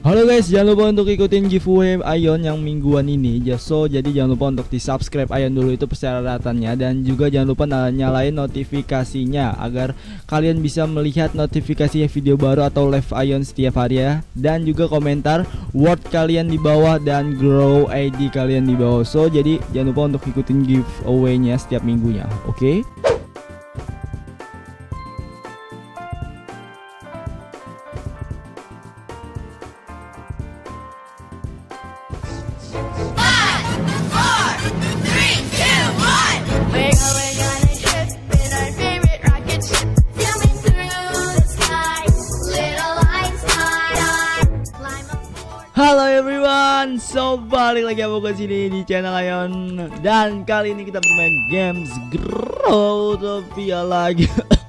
Halo guys, jangan lupa untuk ikutin giveaway Ion yang mingguan ini. Jadi jangan lupa untuk di subscribe Ion dulu, itu persyaratannya. Dan juga jangan lupa nyalain notifikasinya agar kalian bisa melihat notifikasinya video baru atau live Ion setiap hari ya. Dan juga komentar word kalian di bawah dan grow ID kalian di bawah. Jadi jangan lupa untuk ikutin giveaway-nya setiap minggunya. Oke? Halo everyone, balik lagi aku ke sini di channel Ion. Dan kali ini kita bermain games Growtopia lagi.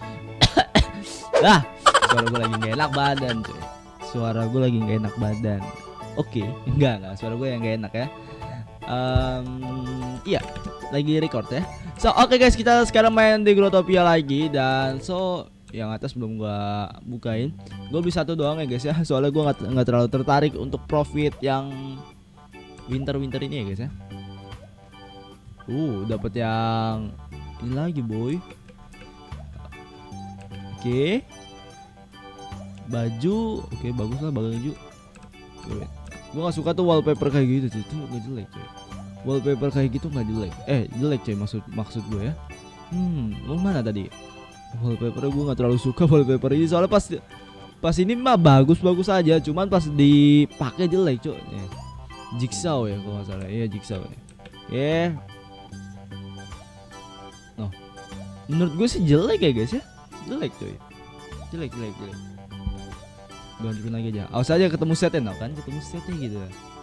Suara gue lagi gak enak badan cuy. Suara gue lagi gak enak badan. Oke, enggak, suara gue yang gak enak ya. Iya, lagi record ya. Oke guys, kita sekarang main di Growtopia lagi. Dan yang atas belum gua bukain. Gue beli satu doang ya guys ya. Soalnya gue nggak terlalu tertarik untuk profit yang winter ini ya guys ya. Dapat yang ini lagi boy. Oke. Baju, oke, bagus lah baju. Gue nggak suka tuh wallpaper kayak gitu cuy. Itu nggak jelek cuy. Wallpaper kayak gitu nggak jelek. Jelek cuy maksud gue ya. Mana tadi? Wallpaper gue nggak terlalu suka wallpaper ini, soalnya pas ini mah bagus aja, cuman pas dipakai jelek cuy. Jigsaw ya kalau nggak salah, iya jigsaw ya. Menurut gue sih jelek ya guys ya, jelek cuy, jelek. Gue hancurin lagi aja, awas aja ketemu setnya kan, ketemu setnya gitu.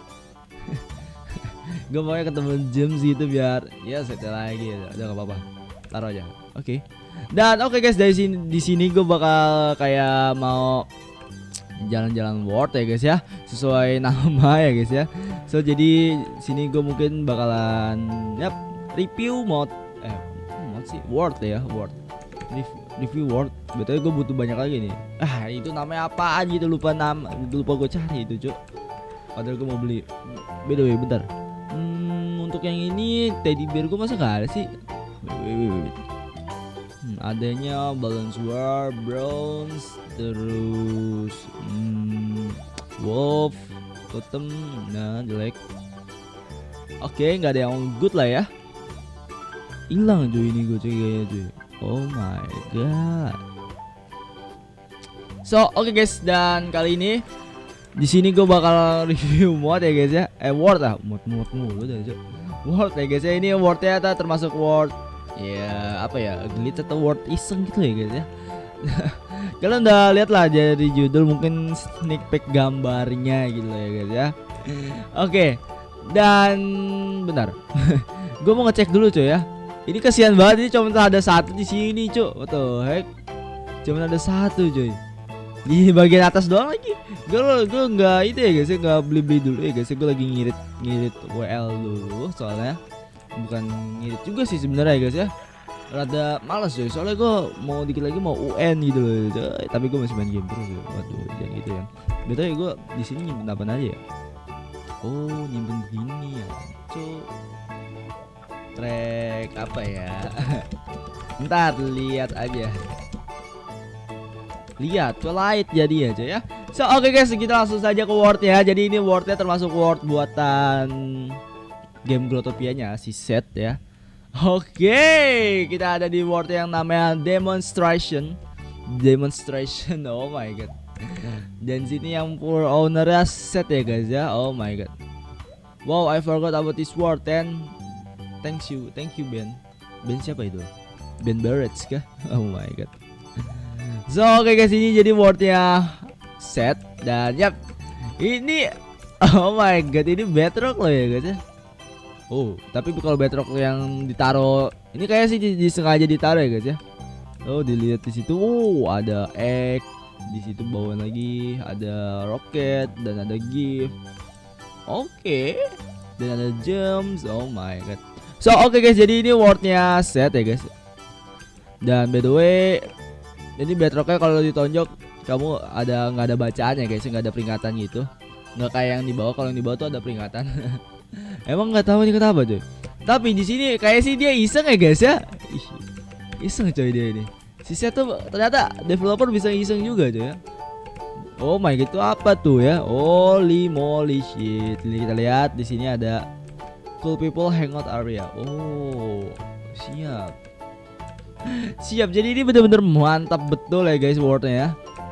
Gue maunya ketemu gems gitu biar ya setnya lagi, udah gak apa-apa, taruh aja. Oke. Dan oke guys, di sini gue bakal kayak mau jalan-jalan world ya guys ya, sesuai nama ya guys ya. Jadi sini gue mungkin bakalan review mod sih world ya, review world. Betulnya gue butuh banyak lagi nih. Itu namanya apaan gitu, lupa gue cari itu cuk. Padahal gue mau beli. By the way bentar. Untuk yang ini teddy bear gue masa gak ada sih? Adanya balance war, bronze, terus wolf, totem, jelek. Oke, nggak ada yang good lah ya. Hilang cuy ini gue kayaknya cuy. Oh my god. Oke guys, dan kali ini di sini gue bakal review mod ya guys ya. Word lah, mod mulu dah cuy. Word ya guys ya, ini wordnya termasuk word. Ya apa ya, glitch atau word iseng gitu ya guys ya. Kalian udah lihat lah dari judul, mungkin sneak peek gambarnya gitu ya guys ya. Oke. Dan bentar. Gue mau ngecek dulu cuy ya. Ini kasihan banget, ini cuma ada satu di sini cuy. What the heck? Cuma ada satu cuy. Di bagian atas doang lagi. Gue nggak itu ya guys ya, nggak beli dulu ya guys ya. Gue lagi ngirit WL dulu soalnya. Bukan ngirit juga sih sebenarnya ya guys ya. Rada malas coy, soalnya gue mau dikit lagi mau UN gitu loh. Tapi gue masih main game terus ya. Waduh, jangan gitu ya. Betul ya, gue di sini nyimpen apa aja ya? Nyimpen gini ya. Track apa ya? Ntar lihat aja. Lihat, light jadi ya coy ya. Oke guys, kita langsung saja ke word ya. Jadi ini wordnya termasuk word buatan game Growtopianya si set ya. Oke, kita ada di word yang namanya demonstration. Oh my god. Dan sini yang for owner set ya guys ya. Oh my god. Wow, I forgot about this word. And thank you Ben. Ben siapa itu? Ben Barrett kah? Oh my god. Oke guys, ini jadi wordnya set. Dan ini oh my god, ini bedrock loh ya guys ya. Tapi kalau bedrock yang ditaruh ini kayak sih disengaja ditaruh ya guys ya. Dilihat di situ. Ada egg di situ, bawaan lagi ada rocket dan ada gift. Oke. Dan ada gems. Oh my god. Oke guys, jadi ini wordnya set ya guys. Dan by the way, ini bedrocknya kalau ditonjok kamu nggak ada bacaannya guys, nggak ada peringatan gitu. nggak kayak yang di bawah. Kalau yang di bawah tuh ada peringatan. Emang nggak tahu ini kenapa coy. Tapi di sini kayak sih dia iseng ya guys ya. Ih, iseng coy dia ini. Si Seth tuh ternyata developer bisa iseng juga coy ya. Oh my god, itu apa tuh ya? Holy moly shit. Ini kita lihat di sini ada cool people hangout area. Oh, siap. Siap. Jadi ini bener-bener mantap betul ya guys wordnya ya.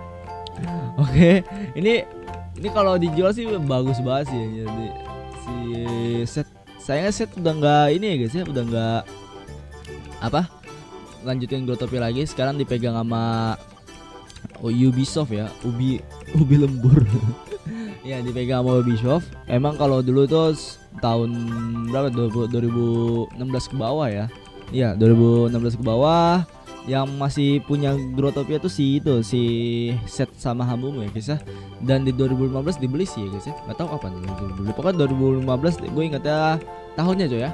Oke, ini kalau dijual sih bagus banget sih. Jadi si Set, sayangnya Set udah nggak ini ya guys ya, udah nggak apa lanjutin Growtopia lagi. Sekarang dipegang sama Ubisoft ya, Ubi lembur. Ya dipegang sama Ubisoft. Emang kalau dulu tuh tahun berapa, 2016 ke bawah ya. Iya 2016 ke bawah yang masih punya Growtopia tuh si Set sama Hamumu ya guys ya. Dan di 2015 dibeli sih ya guys ya. Gak tahu kapan dibeli. Pokoknya 2015 gue ingatnya tahunnya coy ya.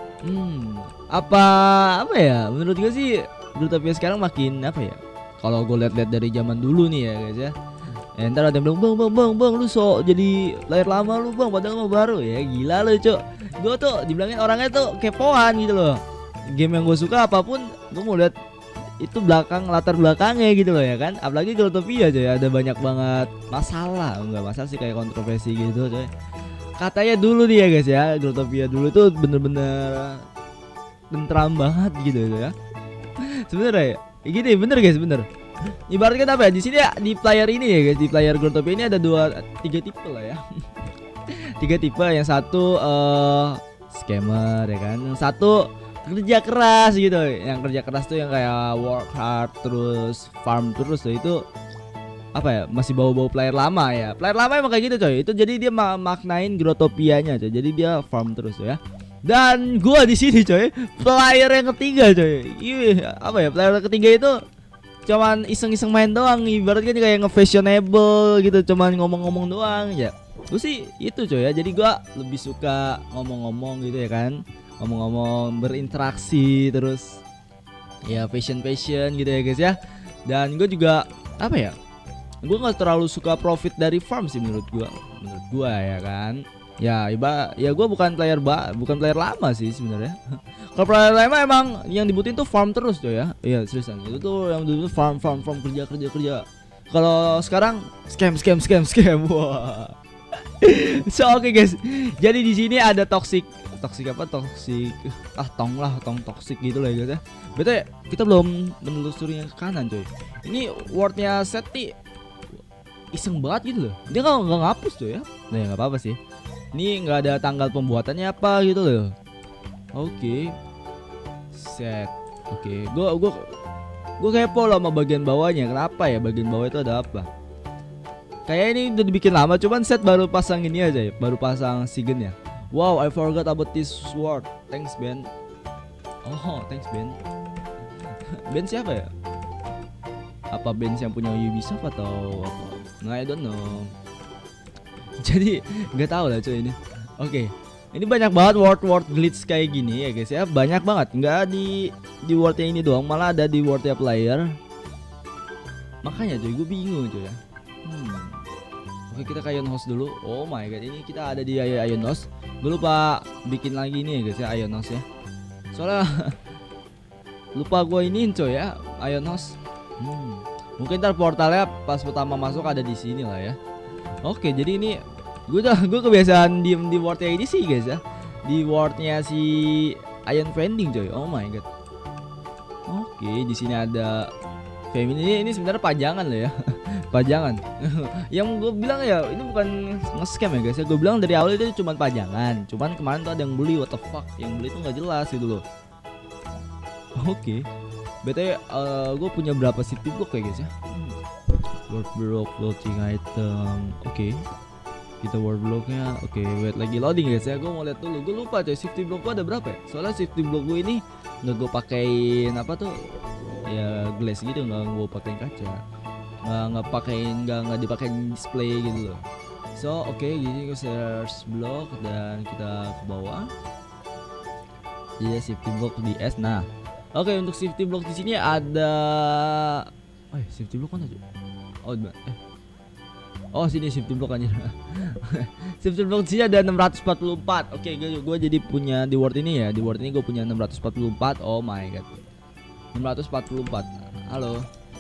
Apa ya? Menurut gue sih Growtopia sekarang makin apa ya? Kalau gue lihat-lihat dari zaman dulu nih ya guys ya. Ntar ada yang bilang bang lu sok jadi layar lama lu bang, padahal mah baru ya. Gila lu cok. Gue tuh dibilangin orangnya tuh kepoan gitu loh. Game yang gue suka apapun gue mau lihat itu latar belakangnya gitu loh ya kan. Apalagi Growtopia coy, ada banyak banget masalah. Enggak masalah sih, kayak kontroversi gitu coy. Katanya dulu nih ya guys ya, Growtopia dulu tuh bener-bener tentram banget gitu ya. Sebenarnya ya gini, bener guys, bener. Ibaratkan apa ya, di sini ya, di player ini ya guys, di player Growtopia ini ada 3 tipe lah ya. 3 tipe. Yang satu scammer ya kan, yang satu kerja keras gitu. Yang kerja keras tuh yang kayak work hard terus farm terus tuh, itu apa ya, masih bau-bau player lama ya. Player lama emang kayak gitu coy. Itu jadi dia maknain Growtopianya coy. Jadi dia farm terus tuh ya. Dan gua di sini coy, player yang ketiga coy. Iya, apa ya, player ketiga itu cuman iseng-iseng main doang. Ibaratnya kayak nge-fashionable gitu, cuman ngomong-ngomong doang ya. Gue sih itu coy ya. Jadi gua lebih suka ngomong-ngomong gitu ya kan. Ngomong-ngomong, berinteraksi terus ya, fashion gitu ya guys ya. Dan gue juga apa ya, gue nggak terlalu suka profit dari farm sih menurut gue ya kan. Ya ya gue bukan player lama sih sebenarnya. Kalau player lama emang yang dibutuhin tuh farm terus tuh ya. Iya seriusan, itu tuh yang dulu farm kerja. Kalau sekarang scam. Wah. So oke guys, jadi di sini ada toxic tong toxic gitu lah ya guys ya. Betul ya, kita belum menelusuri yang ke kanan coy. Ini wordnya Set nih iseng banget gitu loh. Dia nggak ngapus tuh ya. Nah ya nggak apa-apa sih. Ini nggak ada tanggal pembuatannya apa gitu loh. Oke. Set. Oke. Gue kepo loh sama bagian bawahnya. Kenapa ya bagian bawah itu ada apa? Kayak ini udah dibikin lama, cuman Set baru pasang ini aja ya, baru pasang sigennya. Wow, I forgot about this sword. Thanks Ben. Oh, thanks Ben. Ben siapa ya? Apa Ben yang punya Ubisoft atau apa? Nah, I don't know. Jadi nggak tahu lah cuy ini. Oke. Ini banyak banget word glitch kayak gini ya guys ya, banyak banget. Nggak di wordnya ini doang, malah ada di wordnya player. Makanya cuy, gue bingung cuy ya. Oke, kita ke Ion House dulu. Oh my god, ini kita ada di Ion House. Gue lupa bikin lagi nih ya guys ya, Ion House ya. Soalnya lupa gue iniin coy ya, Ion House. Mungkin ntar portalnya pas pertama masuk ada di sini lah ya. Oke, jadi ini gue kebiasaan diem di wordnya ini sih guys ya. Di wordnya si Ion Vending coy. Oh my god. Oke, di sini ada family, ini sebenarnya pajangan loh ya. Pajangan. Yang gue bilang ya, ini bukan nge-scam ya guys ya. Gue bilang dari awal itu cuma pajangan. Cuman kemarin tuh ada yang beli, what the fuck. Yang beli tuh nggak jelas gitu loh. Oke. BTW gue punya berapa city block ya guys ya. Word block, floating item. Oke. Kita word blocknya. Oke, wait lagi loading guys ya. Gue mau lihat dulu. Gue lupa coy, safety block gue ada berapa ya. Soalnya safety block gue ini nggak gue pakein apa tuh ya, glass gitu, nggak gue pakein kaca, nggak dipakein display gitu loh. So oke, gini gue search block dan kita ke bawah. Iya, safety block di S. Nah oke, untuk safety block di sini ada safety block mana tuh? Oh Oh sini shifting block aja. Shifting block sini ada 644. Oke, gue jadi punya di word ini ya. Di word ini gue punya 644. Oh my god. 644. Halo.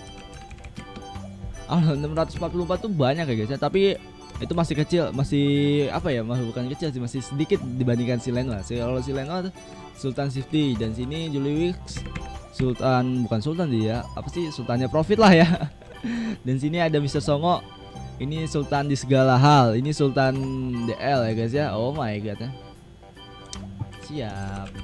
Halo, 644 tuh banyak ya guys ya. Tapi itu masih kecil, masih apa ya? Bukan kecil sih, masih sedikit dibandingkan si Lenoa. Kalau si Lenoa Sultan Shifty dan sini Juliwix Sultan, bukan Sultan dia, apa sih, Sultannya Profit lah ya. Dan sini ada Mr. Songo. Ini Sultan di segala hal. Ini Sultan DL ya guys ya. Oh my god ya. Siap.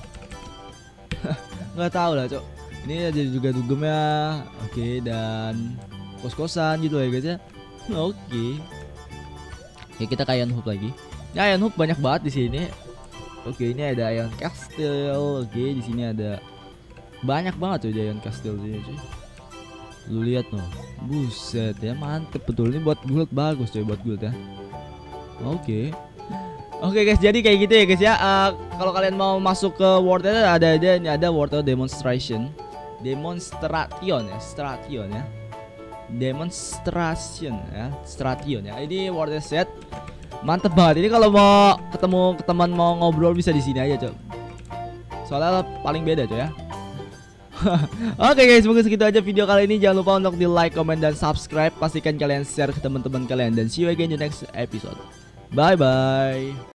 Nggak tahu lah cok. Ini ada juga dugemnya. Oke, dan kos-kosan gitu ya guys ya. Oke. Ya kita ke Iron Hoop lagi. Nah, Iron Hoop banyak banget di sini. Oke, ini ada Iron Castle. Oke, di sini ada banyak banget tuh Iron Castle sini cuy. Lu lihat noh. Buset ya, mantep betul. Ini buat guild bagus coy, buat guild ya. Oke. Oke guys, jadi kayak gitu ya guys ya. Kalau kalian mau masuk ke world ini ada world demonstration. Demonstration ya, Stration ya. Demonstration ya, Stration ya. Ini world set. Mantep banget. Ini kalau mau ketemu teman mau ngobrol bisa di sini aja, coy. Soalnya paling beda coy ya. Oke guys, mungkin segitu aja video kali ini. Jangan lupa untuk di like, comment, dan subscribe. Pastikan kalian share ke teman-teman kalian. Dan see you again in the next episode. Bye bye.